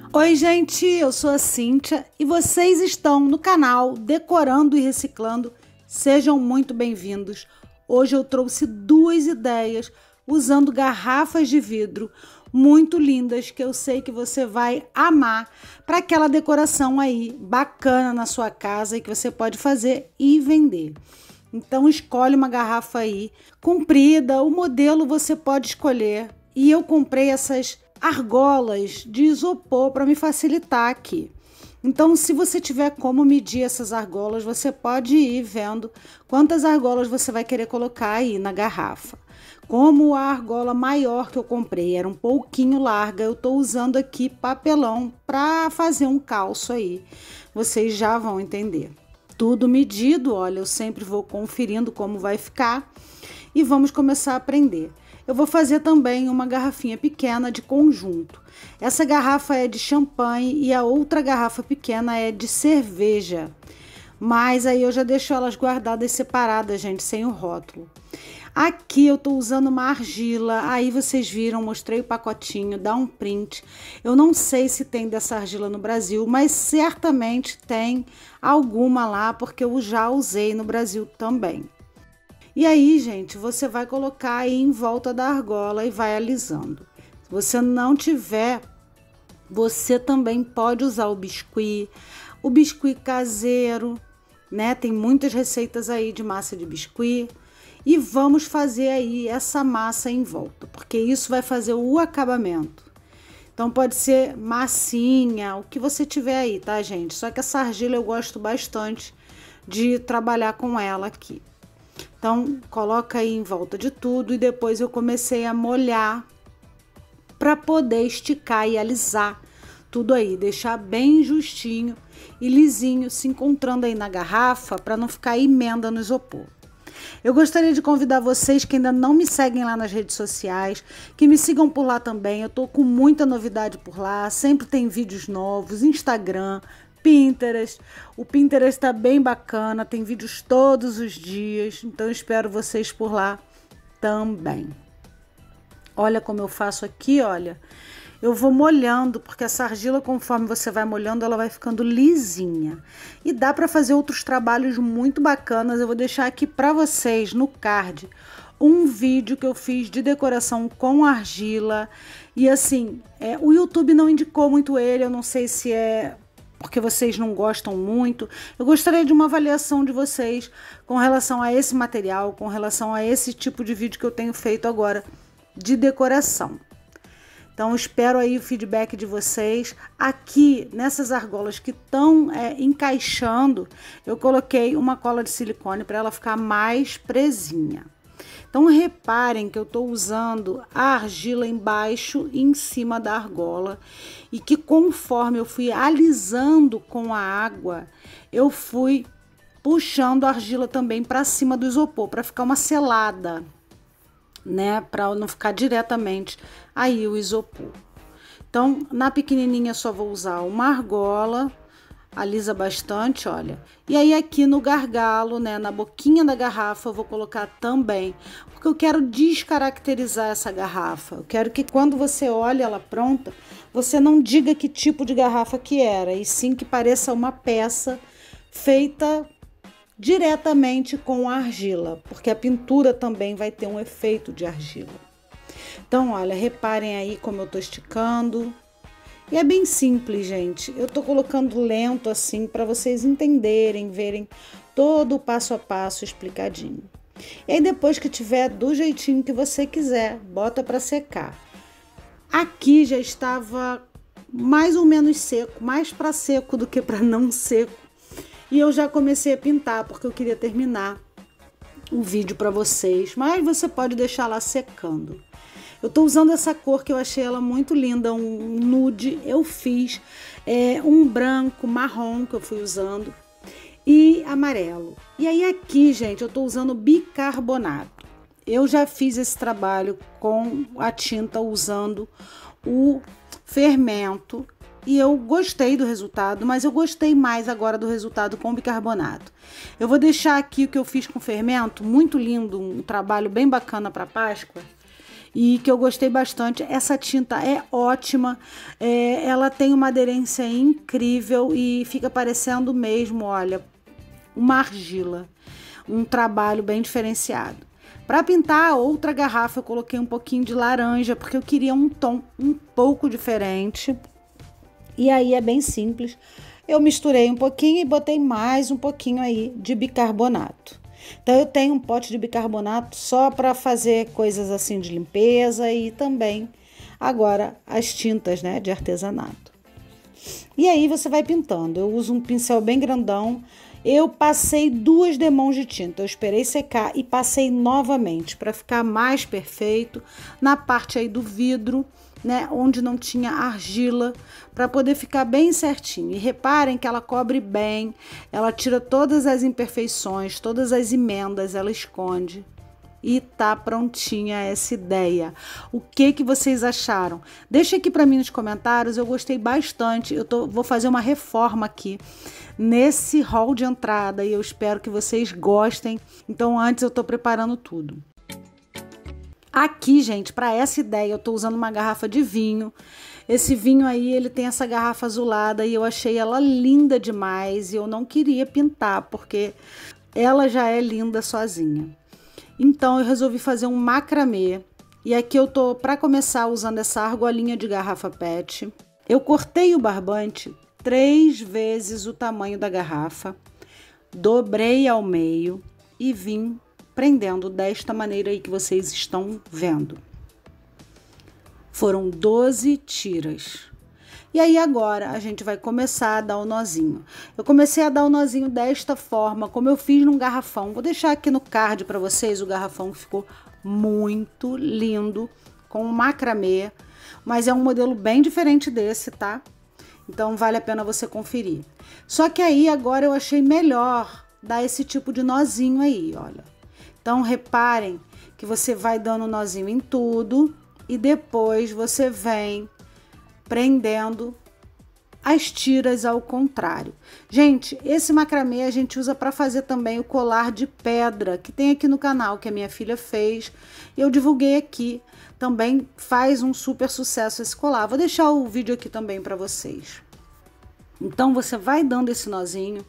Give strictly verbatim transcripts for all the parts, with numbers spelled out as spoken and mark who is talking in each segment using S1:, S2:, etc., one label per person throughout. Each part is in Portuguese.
S1: Oi, gente, eu sou a Cíntia e vocês estão no canal Decorando e Reciclando. Sejam muito bem-vindos. Hoje eu trouxe duas ideias usando garrafas de vidro muito lindas que eu sei que você vai amar para aquela decoração aí bacana na sua casa e que você pode fazer e vender. Então escolhe uma garrafa aí comprida, o modelo você pode escolher. E eu comprei essas argolas de isopor para me facilitar aqui. Então, se você tiver como medir essas argolas, você pode ir vendo quantas argolas você vai querer colocar aí na garrafa. Como a argola maior que eu comprei era um pouquinho larga, eu estou usando aqui papelão para fazer um calço aí. Vocês já vão entender. Tudo medido, olha, eu sempre vou conferindo como vai ficar e vamos começar a aprender. Eu vou fazer também uma garrafinha pequena de conjunto. Essa garrafa é de champanhe e a outra garrafa pequena é de cerveja. Mas aí eu já deixo elas guardadas separadas, gente, sem o rótulo. Aqui eu tô usando uma argila, aí vocês viram, mostrei o pacotinho, dá um print. Eu não sei se tem dessa argila no Brasil, mas certamente tem alguma lá, porque eu já usei no Brasil também. E aí, gente, você vai colocar aí em volta da argola e vai alisando. Se você não tiver, você também pode usar o biscuit, o biscuit caseiro, né? Tem muitas receitas aí de massa de biscuit. E vamos fazer aí essa massa em volta, porque isso vai fazer o acabamento. Então pode ser massinha, o que você tiver aí, tá, gente? Só que essa argila eu gosto bastante de trabalhar com ela aqui. Então, coloca aí em volta de tudo e depois eu comecei a molhar para poder esticar e alisar tudo aí, deixar bem justinho e lisinho, se encontrando aí na garrafa para não ficar emenda no isopor. Eu gostaria de convidar vocês que ainda não me seguem lá nas redes sociais, que me sigam por lá também. Eu tô com muita novidade por lá, sempre tem vídeos novos, Instagram, Pinterest. O Pinterest tá bem bacana, tem vídeos todos os dias, então eu espero vocês por lá também. Olha como eu faço aqui, olha. Eu vou molhando, porque essa argila, conforme você vai molhando, ela vai ficando lisinha. E dá para fazer outros trabalhos muito bacanas. Eu vou deixar aqui para vocês no card um vídeo que eu fiz de decoração com argila. E assim, é, o YouTube não indicou muito ele, eu não sei se é porque vocês não gostam muito. Eu gostaria de uma avaliação de vocês com relação a esse material, com relação a esse tipo de vídeo que eu tenho feito agora de decoração. Então, espero aí o feedback de vocês. Aqui, nessas argolas que estão é, encaixando, eu coloquei uma cola de silicone para ela ficar mais presinha. Então, reparem que eu estou usando a argila embaixo e em cima da argola. E que conforme eu fui alisando com a água, eu fui puxando a argila também para cima do isopor, para ficar uma selada, né, para não ficar diretamente aí o isopor. Então, na pequenininha só vou usar uma argola, alisa bastante, olha. E aí aqui no gargalo, né, na boquinha da garrafa, eu vou colocar também, porque eu quero descaracterizar essa garrafa. Eu quero que quando você olhe ela pronta, você não diga que tipo de garrafa que era, e sim que pareça uma peça feita diretamente com a argila, porque a pintura também vai ter um efeito de argila. Então, olha, reparem aí como eu tô esticando. E é bem simples, gente. Eu tô colocando lento assim para vocês entenderem, verem todo o passo a passo explicadinho. E aí depois que tiver do jeitinho que você quiser, bota para secar. Aqui já estava mais ou menos seco, mais para seco do que para não seco. E eu já comecei a pintar, porque eu queria terminar o vídeo para vocês. Mas você pode deixar lá secando. Eu tô usando essa cor que eu achei ela muito linda, um nude. Eu fiz é, um branco, marrom que eu fui usando e amarelo. E aí aqui, gente, eu tô usando bicarbonato. Eu já fiz esse trabalho com a tinta usando o fermento. E eu gostei do resultado, mas eu gostei mais agora do resultado com bicarbonato. Eu vou deixar aqui o que eu fiz com fermento, muito lindo, um trabalho bem bacana para Páscoa. e que eu gostei bastante. Essa tinta é ótima, é, ela tem uma aderência incrível e fica parecendo mesmo, olha, uma argila. Um trabalho bem diferenciado. Para pintar a outra garrafa, eu coloquei um pouquinho de laranja, porque eu queria um tom um pouco diferente. E aí é bem simples. Eu misturei um pouquinho e botei mais um pouquinho aí de bicarbonato. Então eu tenho um pote de bicarbonato só para fazer coisas assim de limpeza e também agora as tintas, né, de artesanato. E aí você vai pintando. Eu uso um pincel bem grandão. Eu passei duas demãos de tinta, eu esperei secar e passei novamente para ficar mais perfeito na parte aí do vidro, né, onde não tinha argila, para poder ficar bem certinho. E reparem que ela cobre bem, ela tira todas as imperfeições, todas as emendas, ela esconde. E tá prontinha essa ideia. O que que vocês acharam? Deixa aqui para mim nos comentários, eu gostei bastante. Eu tô, vou fazer uma reforma aqui nesse hall de entrada e eu espero que vocês gostem. Então antes eu tô preparando tudo. Aqui, gente, para essa ideia eu tô usando uma garrafa de vinho. Esse vinho aí, ele tem essa garrafa azulada e eu achei ela linda demais e eu não queria pintar porque ela já é linda sozinha. Então eu resolvi fazer um macramê e aqui eu tô para começar usando essa argolinha de garrafa pet. Eu cortei o barbante três vezes o tamanho da garrafa, dobrei ao meio e vim prendendo desta maneira aí que vocês estão vendo. Foram doze tiras. E aí agora a gente vai começar a dar o nozinho. Eu comecei a dar o nozinho desta forma, como eu fiz num garrafão. Vou deixar aqui no card para vocês o garrafão que ficou muito lindo, com um macramê. Mas é um modelo bem diferente desse, tá? Então vale a pena você conferir. Só que aí agora eu achei melhor dar esse tipo de nozinho aí, olha. Então reparem que você vai dando nozinho em tudo e depois você vem prendendo as tiras ao contrário. Gente, esse macramê a gente usa para fazer também o colar de pedra que tem aqui no canal, que a minha filha fez. Eu divulguei aqui. Também faz um super sucesso esse colar. Vou deixar o vídeo aqui também para vocês. Então você vai dando esse nozinho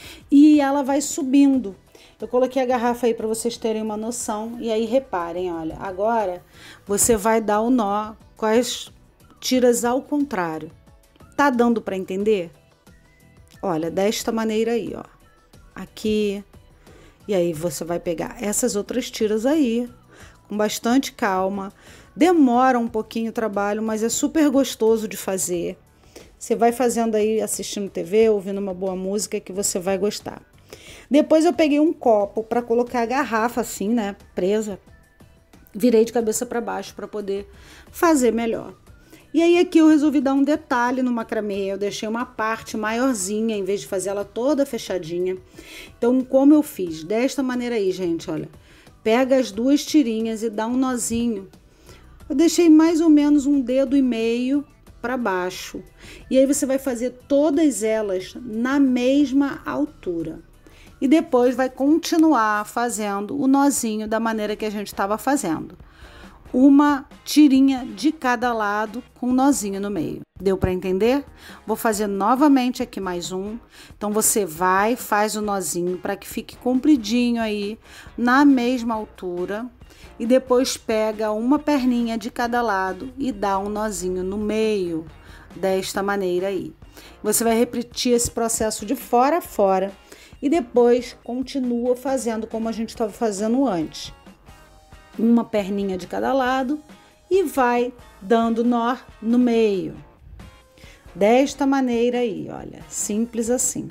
S1: e ela vai subindo. Eu coloquei a garrafa aí para vocês terem uma noção. E aí reparem, olha, agora você vai dar o nó com as tiras ao contrário. Tá dando para entender? Olha, desta maneira aí, ó. Aqui. E aí você vai pegar essas outras tiras aí, com bastante calma. Demora um pouquinho o trabalho, mas é super gostoso de fazer. Você vai fazendo aí, assistindo T V, ouvindo uma boa música que você vai gostar. Depois eu peguei um copo para colocar a garrafa assim, né, presa. Virei de cabeça para baixo para poder fazer melhor. E aí aqui eu resolvi dar um detalhe no macramê, eu deixei uma parte maiorzinha, em vez de fazer ela toda fechadinha. Então, como eu fiz? Desta maneira aí, gente, olha. Pega as duas tirinhas e dá um nozinho. Eu deixei mais ou menos um dedo e meio para baixo. E aí você vai fazer todas elas na mesma altura. E depois vai continuar fazendo o nozinho da maneira que a gente estava fazendo. Uma tirinha de cada lado com um nozinho no meio. Deu para entender? Vou fazer novamente aqui mais um. Então você vai, faz o nozinho para que fique compridinho aí na mesma altura e depois pega uma perninha de cada lado e dá um nozinho no meio desta maneira aí. Você vai repetir esse processo de fora a fora e depois continua fazendo como a gente estava fazendo antes. Uma perninha de cada lado e vai dando nó no meio. Desta maneira aí, olha, simples assim.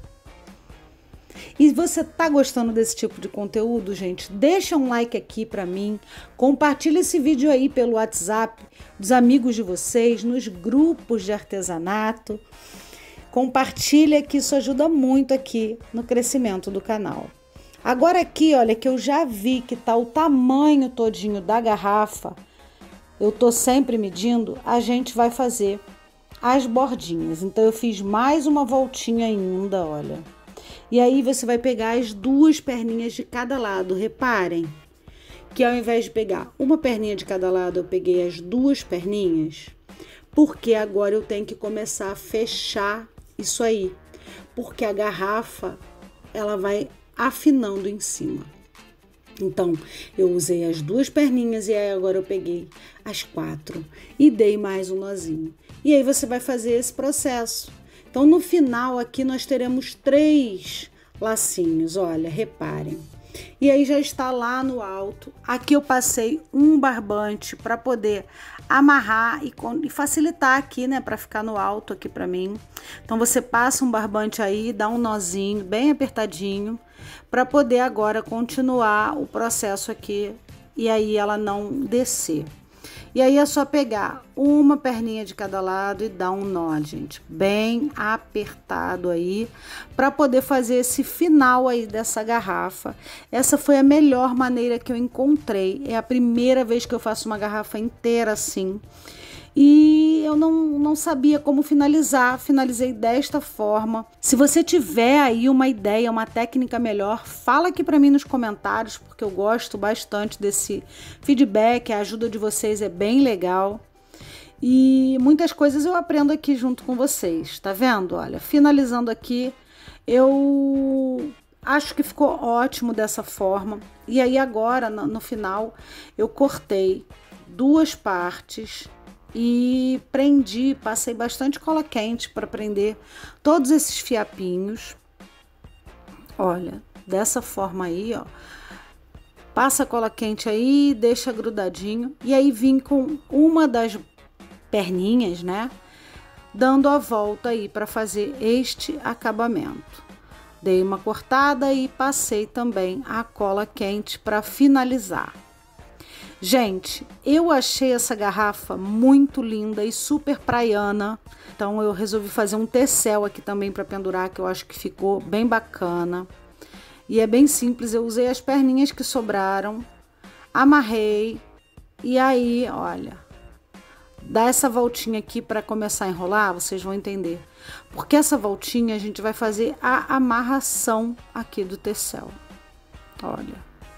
S1: E você tá gostando desse tipo de conteúdo, gente? Deixa um like aqui para mim, compartilha esse vídeo aí pelo WhatsApp dos amigos de vocês, nos grupos de artesanato. Compartilha que isso ajuda muito aqui no crescimento do canal. Agora aqui, olha, que eu já vi que tá o tamanho todinho da garrafa, eu tô sempre medindo, a gente vai fazer as bordinhas. Então eu fiz mais uma voltinha ainda, olha. E aí você vai pegar as duas perninhas de cada lado, reparem que ao invés de pegar uma perninha de cada lado, eu peguei as duas perninhas, porque agora eu tenho que começar a fechar isso aí, porque a garrafa, ela vai afinando em cima. Então, eu usei as duas perninhas e aí agora eu peguei as quatro e dei mais um nozinho. E aí você vai fazer esse processo. Então, no final aqui nós teremos três lacinhos, olha, reparem. E aí já está lá no alto. Aqui eu passei um barbante para poder amarrar e, e facilitar aqui, né, para ficar no alto aqui para mim. Então você passa um barbante aí, dá um nozinho bem apertadinho para poder agora continuar o processo aqui e aí ela não descer. E aí é só pegar uma perninha de cada lado e dar um nó, gente, bem apertado aí, para poder fazer esse final aí dessa garrafa. Essa foi a melhor maneira que eu encontrei. É a primeira vez que eu faço uma garrafa inteira assim. E eu não, não sabia como finalizar, finalizei desta forma. Se você tiver aí uma ideia, uma técnica melhor, fala aqui para mim nos comentários, porque eu gosto bastante desse feedback, a ajuda de vocês é bem legal. E muitas coisas eu aprendo aqui junto com vocês, tá vendo? Olha, finalizando aqui, eu acho que ficou ótimo dessa forma. E aí agora, no, no final, eu cortei duas partes e prendi, passei bastante cola quente para prender todos esses fiapinhos. Olha, dessa forma aí, ó. Passa cola quente aí, deixa grudadinho. E aí vim com uma das perninhas, né? Dando a volta aí para fazer este acabamento. Dei uma cortada e passei também a cola quente para finalizar. Gente, eu achei essa garrafa muito linda e super praiana, então eu resolvi fazer um tecel aqui também para pendurar, que eu acho que ficou bem bacana. E é bem simples, eu usei as perninhas que sobraram, amarrei e aí, olha, dá essa voltinha aqui para começar a enrolar, vocês vão entender. Porque essa voltinha a gente vai fazer a amarração aqui do tecel. Olha,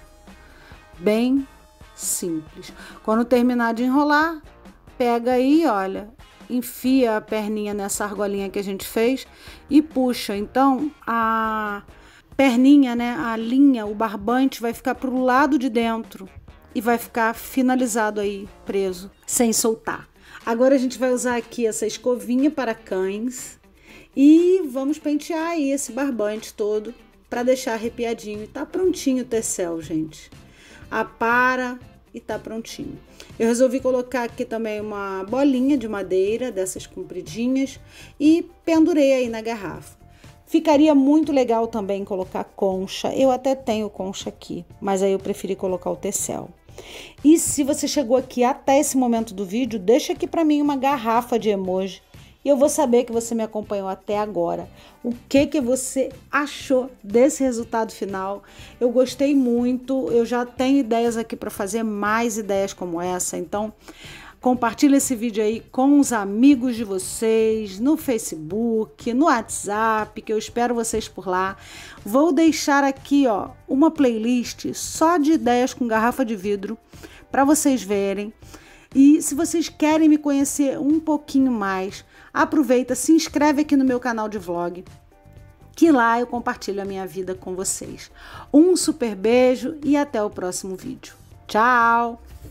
S1: bem simples. Quando terminar de enrolar, pega aí, olha, enfia a perninha nessa argolinha que a gente fez e puxa. Então, a perninha, né, a linha, o barbante vai ficar pro lado de dentro e vai ficar finalizado aí, preso, sem soltar. Agora a gente vai usar aqui essa escovinha para cães e vamos pentear aí esse barbante todo para deixar arrepiadinho. E tá prontinho o tecel, gente. Apara e tá prontinho. Eu resolvi colocar aqui também uma bolinha de madeira, dessas compridinhas, e pendurei aí na garrafa. Ficaria muito legal também colocar concha. Eu até tenho concha aqui, mas aí eu preferi colocar o tecel. E se você chegou aqui até esse momento do vídeo, deixa aqui para mim uma garrafa de emoji e eu vou saber que você me acompanhou até agora. O que que você achou desse resultado final? Eu gostei muito, eu já tenho ideias aqui para fazer mais ideias como essa, então compartilha esse vídeo aí com os amigos de vocês, no Facebook, no WhatsApp, que eu espero vocês por lá. Vou deixar aqui, ó, uma playlist só de ideias com garrafa de vidro para vocês verem. E se vocês querem me conhecer um pouquinho mais, aproveita, se inscreve aqui no meu canal de vlog, que lá eu compartilho a minha vida com vocês. Um super beijo e até o próximo vídeo. Tchau!